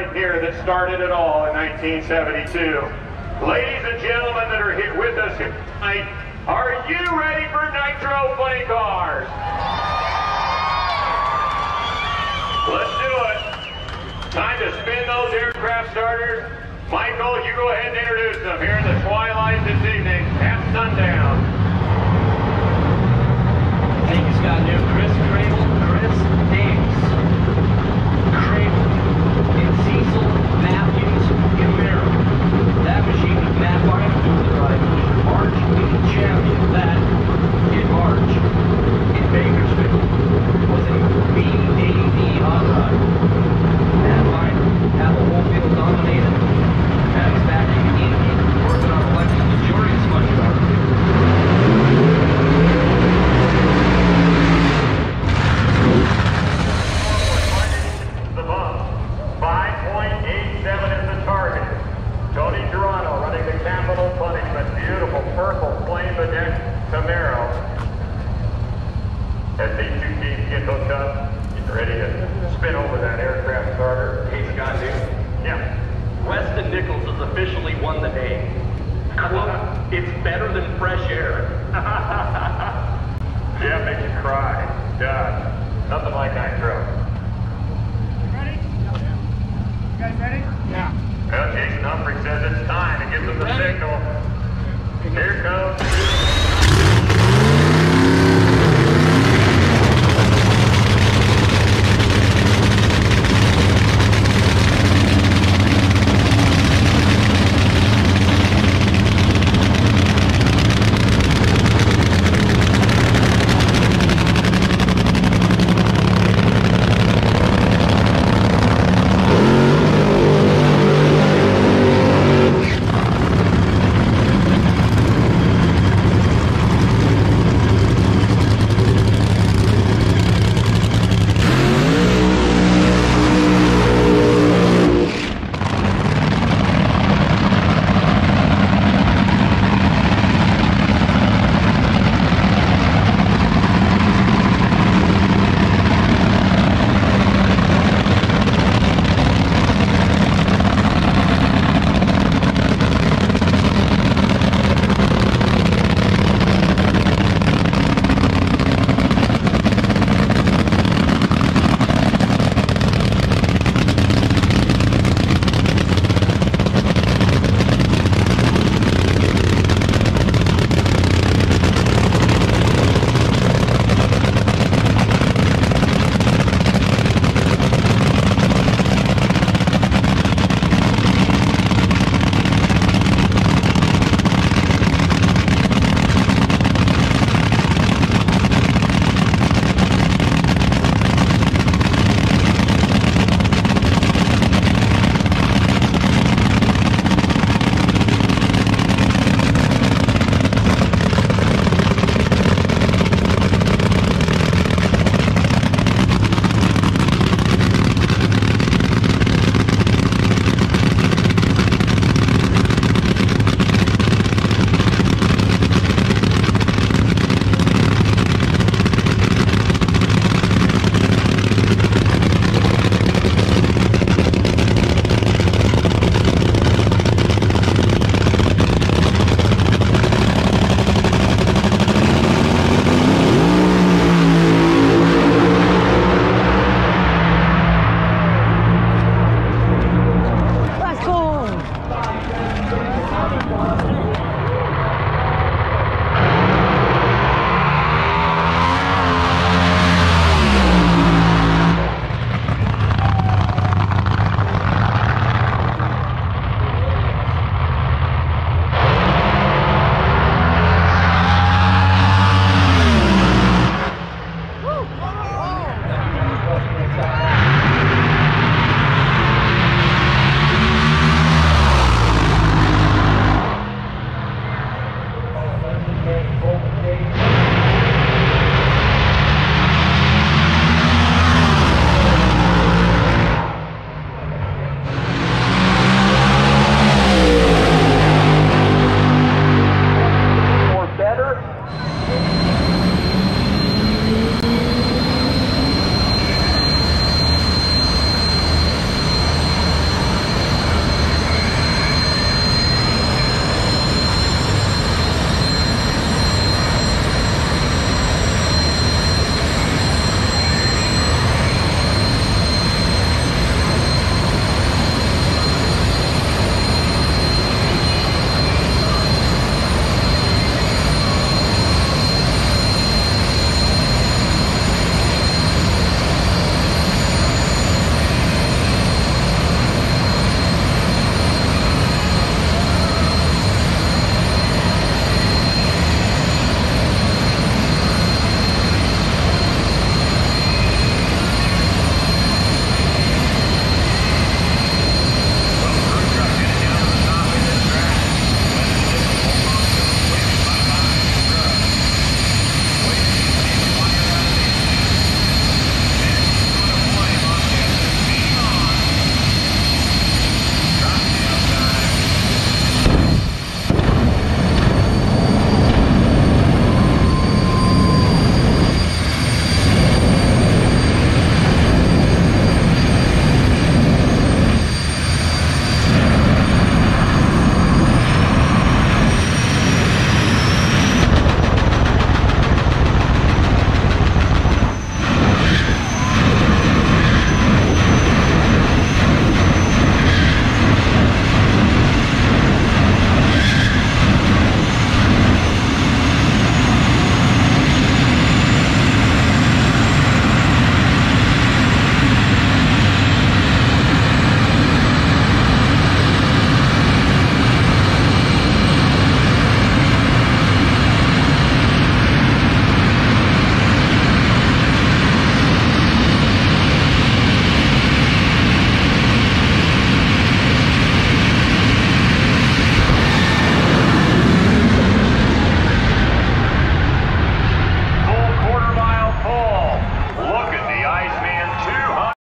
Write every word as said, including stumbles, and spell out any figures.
right here that started it all in nineteen seventy-two. Ladies and gentlemen that are here with us here tonight, are you ready for Nitro Funny Cars? Let's do it. Time to spin those aircraft starters. Michael, you go ahead and introduce them here in the twilight this evening at sundown. Thank you, Scott. New Chris Cradle, Chris Davis, Cradle, and Cecil Matthews Camaro. That machine was Matt Barnum doing the drive. March Winning Champion. That in March in Bakersfield was a B A D hot rod. Matt Barnum had the whole field dominated. Now he's back in Indy working on Alexis Majority's money car. The bump. five point eight seven is the target. Tony Girano running the capital punishment. Beautiful purple flame bedecked Camaro. As these two teams get hooked up, get ready to spin over that aircraft starter. Hey, Scott, dude. Yeah. Weston Nichols has officially won the day. Quote, it's better than fresh air. Yeah, makes you cry. God, nothing like Nitro. Ready? You guys ready? Yeah. Well, Jason Humphrey says it's time. He gives them the signal. Here comes